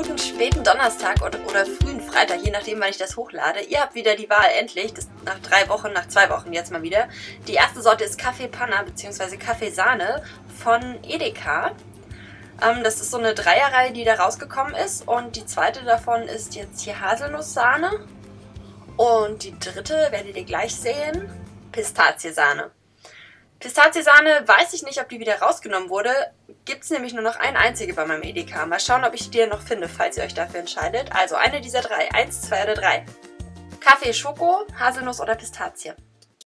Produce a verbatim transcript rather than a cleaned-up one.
guten späten Donnerstag oder, oder frühen Freitag, je nachdem, wann ich das hochlade. Ihr habt wieder die Wahl, endlich, das nach drei Wochen, nach zwei Wochen jetzt mal wieder. Die erste Sorte ist Kaffee Panna bzw. Kaffeesahne von Edeka. Ähm, das ist so eine Dreierreihe, die da rausgekommen ist. Und die zweite davon ist jetzt hier Haselnusssahne. Und die dritte, werdet ihr gleich sehen, Pistaziensahne. Pistaziensahne, weiß ich nicht, ob die wieder rausgenommen wurde. Gibt es nämlich nur noch eine einzige bei meinem Edeka. Mal schauen, ob ich die noch finde, falls ihr euch dafür entscheidet. Also eine dieser drei. Eins, zwei oder drei. Kaffee, Schoko, Haselnuss oder Pistazie.